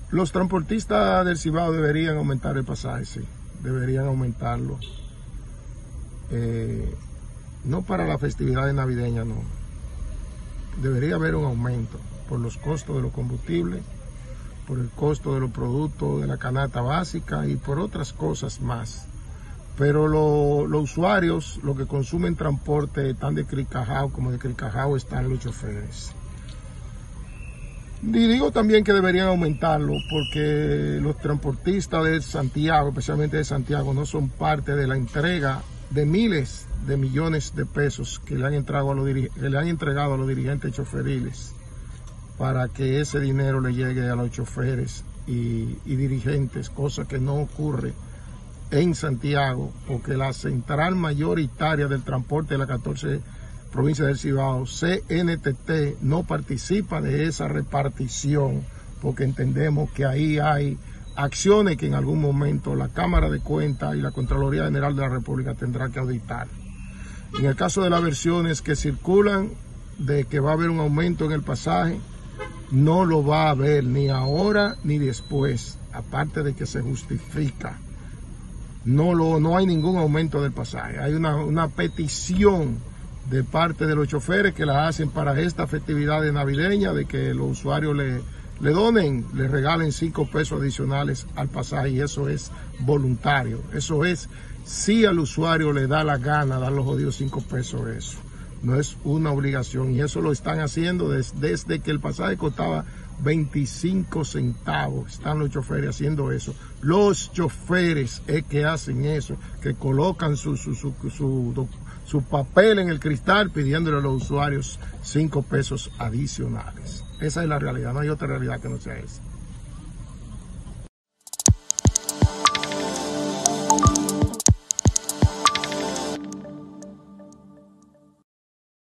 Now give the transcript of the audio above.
Los transportistas del Cibao deberían aumentar el pasaje, sí, deberían aumentarlo. No para la festividad navideña, no. Debería haber un aumento por los costos de los combustibles, por el costo de los productos de la canasta básica y por otras cosas más. Pero los usuarios, los que consumen transporte, están descricajados, como descricajados están los choferes. Y digo también que deberían aumentarlo porque los transportistas de Santiago, especialmente de Santiago, no son parte de la entrega de miles de millones de pesos que le han entregado a los dirigentes choferiles para que ese dinero le llegue a los choferes y dirigentes, cosa que no ocurre en Santiago, porque la central mayoritaria del transporte de las 14 provincias del Cibao, CNTT, no participa de esa repartición, porque entendemos que ahí hay acciones que en algún momento la Cámara de Cuentas y la Contraloría General de la República tendrá que auditar. En el caso de las versiones que circulan de que va a haber un aumento en el pasaje, no lo va a haber ni ahora ni después, aparte de que se justifica. No hay ningún aumento del pasaje. Hay una petición de parte de los choferes que la hacen para esta festividad navideña, de que los usuarios le donen, le regalen 5 pesos adicionales al pasaje, y eso es voluntario. Eso es si al usuario le da la gana dar los jodidos 5 pesos, eso. No es una obligación, y eso lo están haciendo desde que el pasaje costaba 25 centavos. Están los choferes haciendo eso. Los choferes es que hacen eso, que colocan su papel en el cristal pidiéndole a los usuarios 5 pesos adicionales. Esa es la realidad, no hay otra realidad que no sea esa.